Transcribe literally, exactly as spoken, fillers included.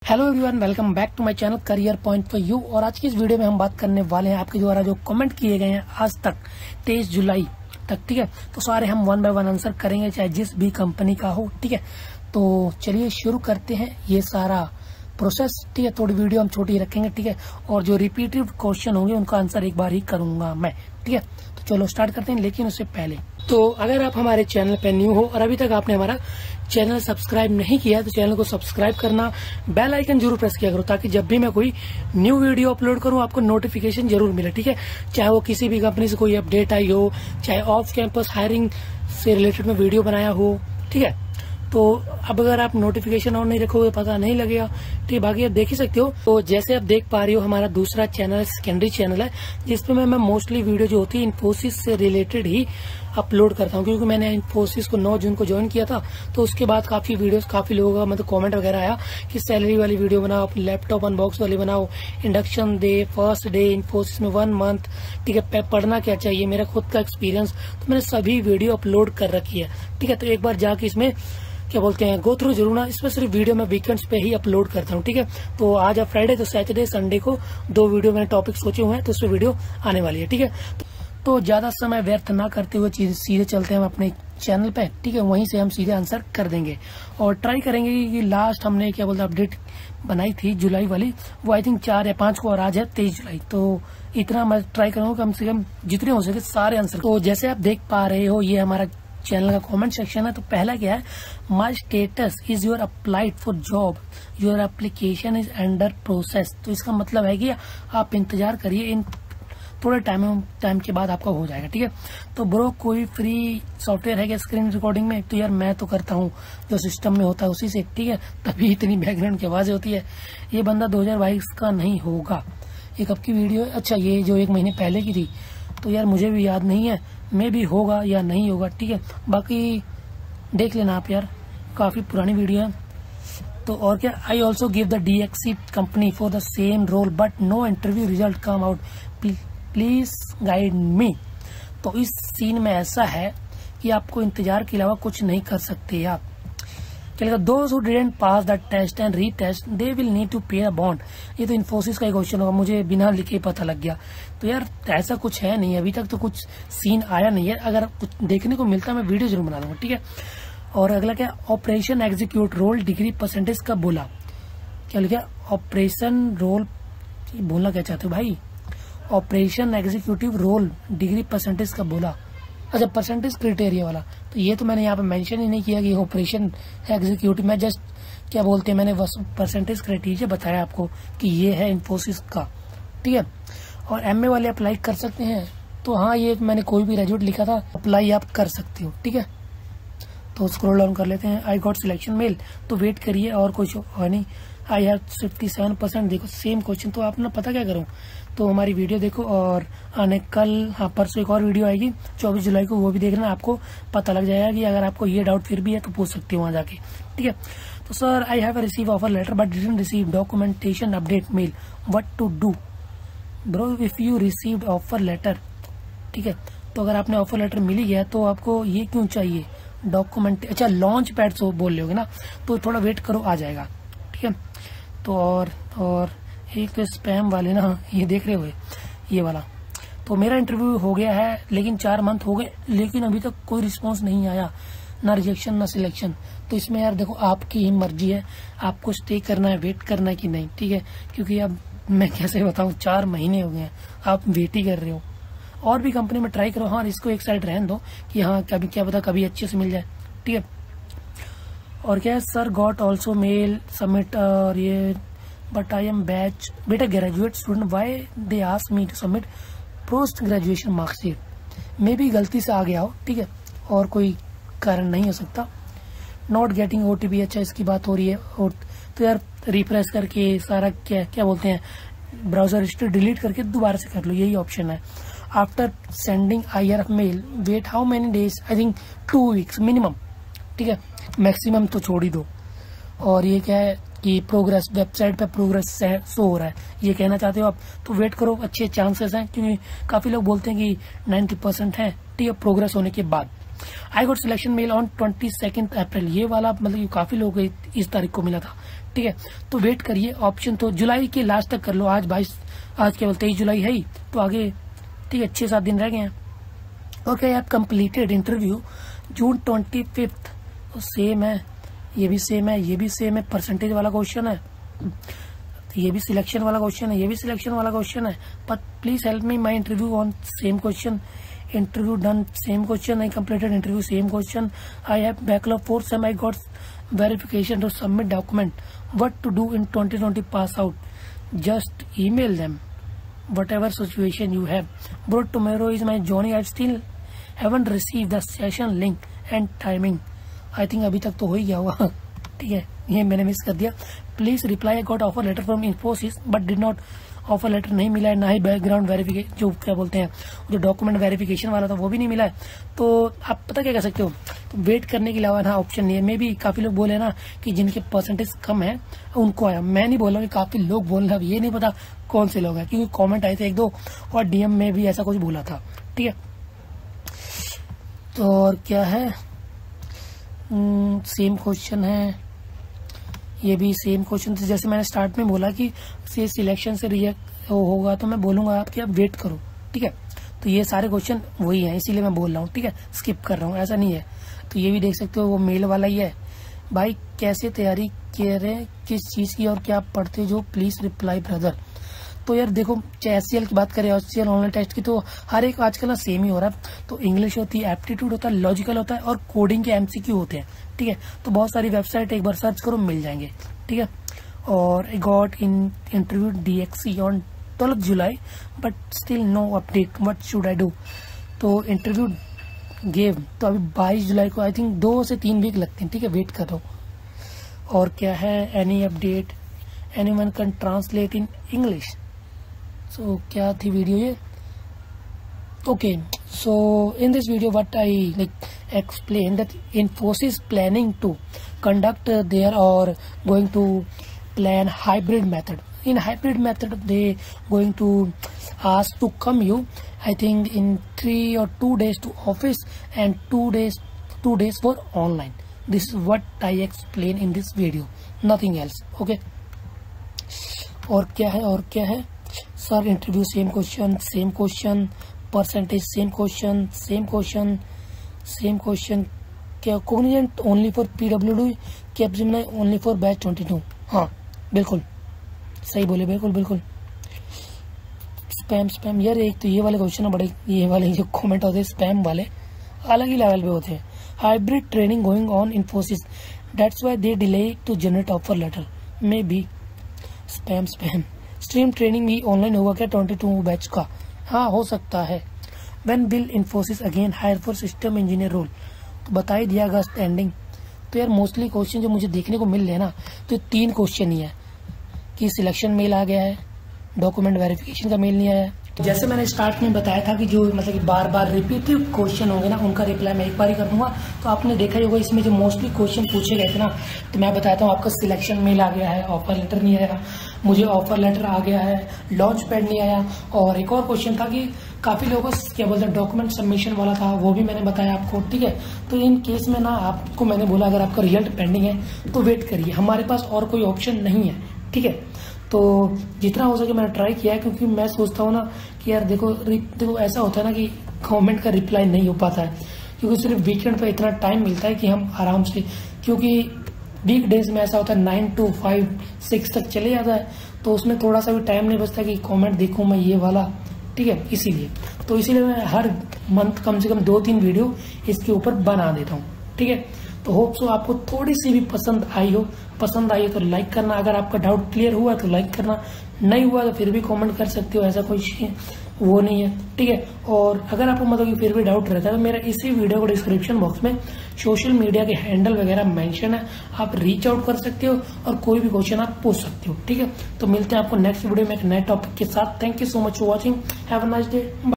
Hello everyone, welcome back to my channel career point for you. और आज की इस वीडियो में हम बात करने वाले हैं आपके द्वारा जो कमेंट किए गए हैं आज तक तेईस जुलाई तक, ठीक है। तो सारे हम वन बाय वन आंसर करेंगे, चाहे जिस भी कंपनी का हो, ठीक है। तो चलिए शुरू करते हैं ये सारा प्रोसेस, ठीक है। थोड़ी वीडियो हम छोटी रखेंगे, ठीक है। और जो रिपीटेड क्वेश्चन होंगे उनका आंसर एक बार ही करूंगा मैं, ठीक है। तो चलो स्टार्ट करते हैं, लेकिन उससे पहले तो अगर आप हमारे चैनल पे न्यू हो और अभी तक आपने हमारा चैनल सब्सक्राइब नहीं किया तो चैनल को सब्सक्राइब करना, बेल आइकन जरूर प्रेस किया करो ताकि जब भी मैं कोई न्यू वीडियो अपलोड करूं आपको नोटिफिकेशन जरूर मिले, ठीक है। चाहे वो किसी भी कंपनी से कोई अपडेट आई हो, चाहे ऑफ कैंपस हायरिंग से रिलेटेड में वीडियो बनाया हो, ठीक है। तो अब अगर आप नोटिफिकेशन ऑन नहीं रखोगे पता नहीं लगेगा, ठीक। बाकी आप देख ही सकते हो। तो जैसे आप देख पा रही हो हमारा दूसरा चैनल सेकेंडरी चैनल है जिसपे मैं, मैं मोस्टली वीडियो जो होती है इन्फोसिस से रिलेटेड ही अपलोड करता हूँ, क्योंकि मैंने इन्फोसिस को नौ जून को ज्वाइन किया था। तो उसके बाद काफी वीडियोस काफी लोगों का मतलब कमेंट वगैरह आया कि सैलरी वाली वीडियो बनाओ, लैपटॉप अनबॉक्स वाली बनाओ, induction day, first day Infosys में वन मंथ, ठीक है, पढ़ना क्या चाहिए, मेरा खुद का एक्सपीरियंस। तो मैंने सभी वीडियो अपलोड कर रखी है, ठीक है। तो एक बार जाके इसमें क्या बोलते हैं गो थ्रू जरूर ना। इसमें सिर्फ वीडियो मैं वीकेंड्स पे ही अपलोड करता हूँ, ठीक है। तो आज आप फ्राइडे तो सैटरडे संडे को दो वीडियो मैंने टॉपिक सोचे हुए हैं, तो उसमें वीडियो आने वाली है, ठीक है। तो ज्यादा समय व्यर्थ ना करते हुए चीज सीधे चलते हैं हम अपने चैनल पे, ठीक है। वहीं से हम सीधे आंसर कर देंगे और ट्राई करेंगे कि लास्ट हमने क्या बोलते अपडेट बनाई थी जुलाई वाली, वो आई थिंक चार या पांच को, और आज है तेईस जुलाई। तो इतना मैं ट्राई करूंगा कम से कम जितने हो सके सारे आंसर। तो जैसे आप देख पा रहे हो ये हमारा चैनल का कमेंट सेक्शन है। तो पहला क्या है, my status is your applied for job, your application is under process. तो इसका मतलब है कि आप इंतजार करिए, इन थोड़े टाइम टाइम के बाद आपका हो जाएगा, ठीक है। तो ब्रो कोई फ्री सॉफ्टवेयर है क्या स्क्रीन रिकॉर्डिंग में? तो यार मैं तो करता हूँ जो सिस्टम में होता है उसी से, ठीक है। तभी इतनी बैकग्राउंड की आवाज होती है। ये बंदा दो हजार बाईस का नहीं होगा। ये कब की वीडियो है? अच्छा, ये जो एक महीने पहले की थी। तो यार मुझे भी याद नहीं है, मे भी होगा या नहीं होगा, ठीक है। बाकी देख लेना आप यार, काफी पुरानी वीडियो है। तो और क्या, I also give the D X C company for the same role but no interview result come out, please guide me. तो इस सीन में ऐसा है कि आपको इंतजार के अलावा कुछ नहीं कर सकते आप। चलेगा, those who didn't pass the test and retest they will need to pay a bond. ये तो इन्फोसिस का ही क्वेश्चन होगा, मुझे बिना लिखे पता लग गया। तो यार ऐसा कुछ है नहीं, अभी तक तो कुछ सीन आया नहीं है। अगर कुछ देखने को मिलता है मैं वीडियो जरूर बना दूंगा, ठीक है। और अगला क्या, operation execute role degree percentage कब बोला? क्या लिखा, ऑपरेशन रोल बोलना क्या चाहते हो भाई? Operation executive role degree percentage कब बोला? अच्छा, परसेंटेज क्राइटेरिया वाला। तो ये तो मैंने यहाँ पे मेंशन ही नहीं किया कि ऑपरेशन एग्जीक्यूटिव, मैं जस्ट क्या बोलते हैं मैंने बस परसेंटेज क्राइटेरिया बताया आपको कि ये है इन्फोसिस का, ठीक है। और एमए वाले अप्लाई कर सकते हैं। तो हाँ, ये मैंने कोई भी ग्रेजुएट लिखा था, अप्लाई आप कर सकते हो, ठीक है। तो स्क्रॉल डाउन कर लेते हैं, आई गॉट सिलेक्शन मेल। तो वेट करिए, और कुछ है नहीं। I have fifty seven percent, देखो सेम क्वेश्चन। तो आप ना पता क्या करो, तो हमारी वीडियो देखो और आने कल हाँ परसों एक और वीडियो आएगी चौबीस जुलाई को, वो भी देखना, आपको पता लग जाएगा कि अगर आपको ये डाउट फिर भी है तो पूछ सकते हो वहां जाके, ठीक है। तो sir I have receive offer letter but didn't receive documentation update mail, what to do? Bro if you received offer letter, ठीक है, तो अगर आपने ऑफर लेटर मिल गया तो आपको ये क्यों चाहिए डॉक्यूमेंट? अच्छा, लॉन्च पैड से बोल रहे होगे ना, तो थोड़ा वेट करो, आ जाएगा, ठीक है। तो और और एक तो स्पैम वाले ना, ये देख रहे हो ये वाला। तो मेरा इंटरव्यू हो गया है, लेकिन चार मंथ हो गए, लेकिन अभी तक कोई रिस्पांस नहीं आया, ना रिजेक्शन ना सिलेक्शन। तो इसमें यार देखो आपकी ही मर्जी है, आपको स्टे करना है, वेट करना है कि नहीं, ठीक है। क्योंकि अब मैं कैसे बताऊं, चार महीने हो गए हैं, आप वेट ही कर रहे हो। और भी कंपनी में ट्राई करो, हाँ इसको एक साइड रहने दो कि हाँ कभी क्या पता कभी अच्छे से मिल जाए, ठीक है। और क्या है, sir got also mail submit, और ये बट आई एम बैच बेटा graduate student, why they ask me to submit post graduation marksheet. मे भी गलती से आ गया हो, ठीक है, और कोई कारण नहीं हो सकता। नॉट गेटिंग ओटीपी, अच्छा इसकी बात हो रही है। और तो यार रिफ्रेश करके सारा क्या क्या बोलते हैं ब्राउजर हिस्ट्री डिलीट करके दोबारा से कर लो, यही ऑप्शन है। After sending I R F mail wait how many days? I think two weeks minimum, ठीक है, मैक्सिमम तो छोड़ ही दो। और ये क्या है कि प्रोग्रेस, वेबसाइट पे प्रोग्रेस शो हो रहा है, ये कहना चाहते हो आप, तो वेट करो, अच्छे चांसेस हैं, क्योंकि काफी लोग बोलते हैं कि नाइन्टी परसेंट है, ठीक है, प्रोग्रेस होने के बाद। I got selection mail on twenty second April, ये वाला मतलब काफी लोग इस तारीख को मिला था, ठीक है। तो वेट करिए, ऑप्शन तो जुलाई के लास्ट तक कर लो। आज बाईस, आज केवल तेईस जुलाई है ही, तो आगे ठीक है छह सात दिन रह गए हैं। ओके, आप completed interview June twenty fifth, तो सेम है, ये भी सेम है, ये भी सेम है, परसेंटेज वाला क्वेश्चन है, ये भी सिलेक्शन वाला क्वेश्चन है, ये भी सिलेक्शन वाला क्वेश्चन है। But please help me my interview on same question, interview done same question, I completed interview same question, I have backlog four sem, I got verification to submit document, what to do in twenty twenty pass out, just email them whatever situation you have. Bro, tomorrow is my journey, I still haven't received the session link and timing. I think अभी तक तो हो ही गया होगा, ठीक है, ये मैंने मिस कर दिया। Please reply, I got offer letter from Infosys but did not, offer letter नहीं मिला है, ना ही बैकग्राउंड वेरिफिकेशन, जो क्या बोलते हैं जो डॉक्यूमेंट वेरिफिकेशन वाला था वो भी नहीं मिला है। तो आप पता क्या कर सकते हो, तो वेट करने के अलावा ना ऑप्शन नहीं है। मे भी काफी लोग बोले ना कि जिनके परसेंटेज कम है उनको आया, मैं नहीं बोल रहा हूँ, काफी लोग बोल रहे हैं, ये नहीं पता कौन से लोग हैं, क्योंकि कॉमेंट आए थे एक दो और डीएम में भी ऐसा कुछ बोला था, ठीक है। तो और क्या है, सेम क्वेश्चन है, ये भी सेम क्वेश्चन। तो जैसे मैंने स्टार्ट में बोला कि से सिलेक्शन से रिएक्ट होगा तो मैं बोलूंगा आप कि आप वेट करो, ठीक है। तो ये सारे क्वेश्चन वही हैं, इसीलिए मैं बोल रहा हूँ, ठीक है, स्किप कर रहा हूँ, ऐसा नहीं है। तो ये भी देख सकते हो, वो मेल वाला ही है। भाई कैसे तैयारी कर रहे हैं, किस चीज की और क्या पढ़ते जो, प्लीज रिप्लाई ब्रदर। तो यार देखो, चाहे एचसीएल की बात करें, एचसीएल ऑनलाइन टेस्ट की, तो हर एक आजकल ना सेम ही हो रहा है। तो इंग्लिश होती है, एप्टीट्यूड होता है, लॉजिकल होता है और कोडिंग के एमसीक्यू होते हैं, ठीक है। तो बहुत सारी वेबसाइट एक बार सर्च करो, मिल जाएंगे, ठीक है। और I got in interview DXC on twelfth July but still no update, what should I do. तो इंटरव्यू गेव, तो अभी बाईस जुलाई को, आई थिंक दो से तीन वीक लगते हैं, ठीक है, वेट करो। और क्या है, any update, any one can translate in English. So क्या थी वीडियो ये, okay. So in this video what I like explain that Infosys planning to conduct uh, their or going to plan hybrid method. In hybrid method, they going to ask to come you, I think in three or two days to office and two days two days for online. This is what I explain in this video, nothing else. Okay. और क्या है, और क्या है sir, interview same question, same question, percentage same question, same question, same question. क्या Cognizant only for PWD, Capgemini only for batch twenty two. हाँ बिल्कुल सही बोले, बिल्कुल बिल्कुल। स्पैम स्पैम यार, एक तो ये वाले क्वेश्चन है बड़े, ये वाले जो कमेंट होते हैं स्पैम वाले अलग ही लेवल पे होते हैं। Hybrid training going on Infosys, that's why they delay to generate offer letter, may be. Spam spam, stream training भी ऑनलाइन होगा क्या ट्वेंटी टू बैच का? हाँ हो सकता है। When will Infosys again hire for system engineer role? तो बता ही दिया अगस्त एंडिंग। तो यार मोस्टली क्वेश्चन जो मुझे देखने को मिल रहे हैं ना, तो तीन क्वेश्चन ही है कि सिलेक्शन मेल आ गया है, डॉक्यूमेंट वेरिफिकेशन का मेल नहीं आया। तो जैसे मैंने स्टार्ट में बताया था कि जो मतलब कि बार बार रिपीटिव क्वेश्चन होंगे ना, उनका रिप्लाई मैं एक बार ही कर दूंगा। तो आपने देखा ही होगा इसमें जो मोस्टली क्वेश्चन पूछे गए थे ना, तो मैं बताता हूँ आपका सिलेक्शन मेल आ गया है, ऑफर लेटर नहीं आया, मुझे ऑफर लेटर आ गया है, लॉन्च पैड नहीं आया। और एक और क्वेश्चन था कि काफी लोगों को क्या बोलते हैं डॉक्यूमेंट सबमिशन वाला था, वो भी मैंने बताया आपको, ठीक है। तो इन केस में ना आपको मैंने बोला अगर आपका रिजल्ट पेंडिंग है तो वेट करिए, हमारे पास और कोई ऑप्शन नहीं है, ठीक है। तो जितना हो सके मैंने ट्राई किया है, क्योंकि मैं सोचता हूँ ना कि यार देखो देखो ऐसा होता है ना कि गवर्नमेंट का रिप्लाई नहीं हो पाता है, क्योंकि सिर्फ वीकेंड पे इतना टाइम मिलता है कि हम आराम से, क्योंकि वीक डेज में ऐसा होता है नाइन टू फाइव सिक्स तक चले जाता है, तो उसमें थोड़ा सा भी टाइम नहीं बचता कि कमेंट देखूं मैं ये वाला, ठीक है। इसीलिए तो इसीलिए मैं हर मंथ कम से कम दो तीन वीडियो इसके ऊपर बना देता हूँ, ठीक है। तो होप सो आपको थोड़ी सी भी पसंद आई हो, पसंद आई हो तो लाइक करना, अगर आपका डाउट क्लियर हुआ तो लाइक करना, नहीं हुआ तो फिर भी कमेंट कर सकते हो, ऐसा कोई वो नहीं है, ठीक है। और अगर आपको मतलब कि फिर भी डाउट रहता है तो मेरा इसी वीडियो को डिस्क्रिप्शन बॉक्स में सोशल मीडिया के हैंडल वगैरह मेंशन है, आप रीच आउट कर सकते हो और कोई भी क्वेश्चन आप पूछ सकते हो, ठीक है। तो मिलते हैं आपको नेक्स्ट वीडियो में एक नए टॉपिक के साथ। Thank you so much for watching, have a nice day.